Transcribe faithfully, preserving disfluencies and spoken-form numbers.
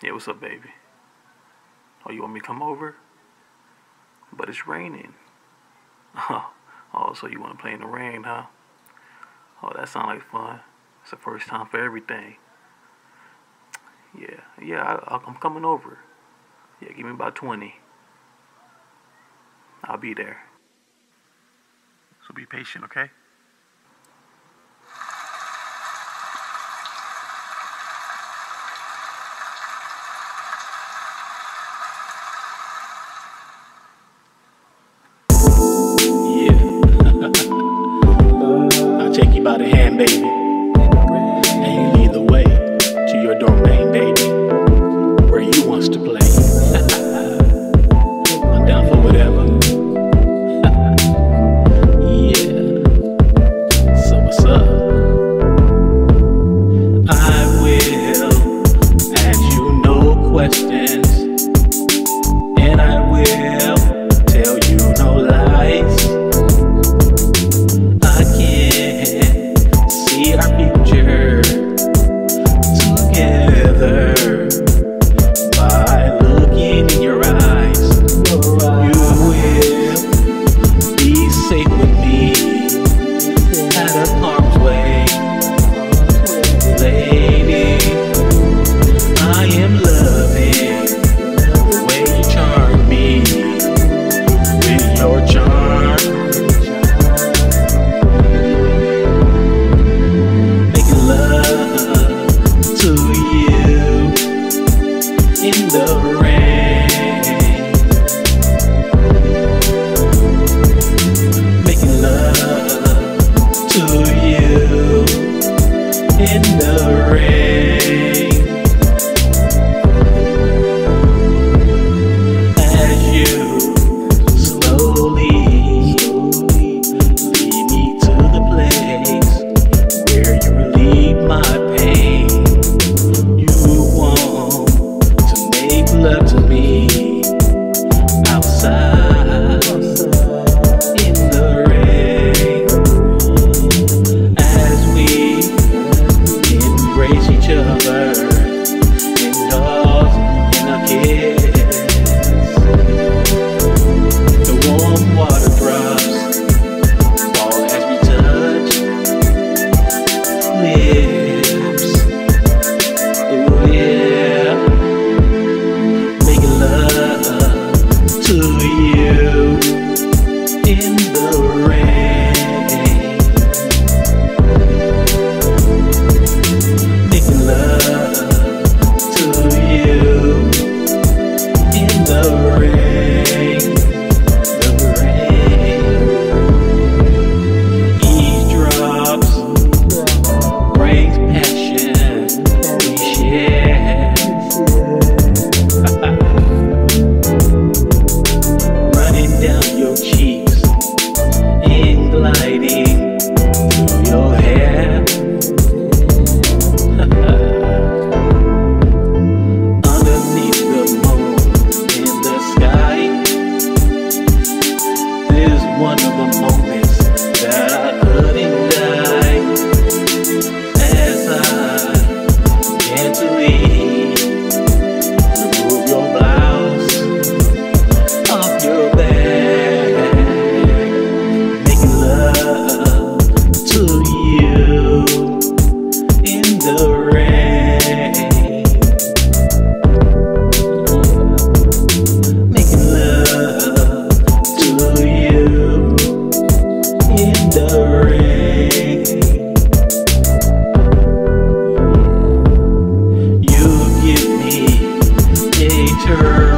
Yeah, what's up, baby? Oh, you want me to come over? But it's raining. Oh, so you want to play in the rain, huh? Oh, that sounds like fun. It's the first time for everything. Yeah, yeah, I, I'm coming over. Yeah, give me about twenty. I'll be there. So be patient, okay? Take you by the hand, baby, and you lead the way to your domain, baby, where you wants to play. I'm down for whatever. Yeah. So what's up? I will ask you no questions, and I will tell you no lies. Our future together by looking in your eyes. You will be safe with me out of harm's way. Lady, I am loving the way you charm me with your charm. In the rain, making love to you in the rain. As you slowly lead me to the place where you relieve my pain. Love to me outside in the rain, as we embrace each other, indulge in a kiss. The warm water drops fall as we touch lips. Oh yeah. To you in the rain, making love to you in the rain, the rain. Eavesdrops brings passion we share. Down your cheeks and gliding through your hair. Underneath the moon in the sky, there's one of the moments that I couldn't die. As I gently remove your blouse off your back, turn.